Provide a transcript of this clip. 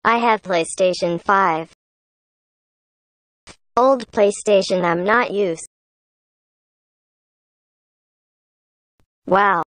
I have PlayStation 5. Old PlayStation I'm not use. Wow.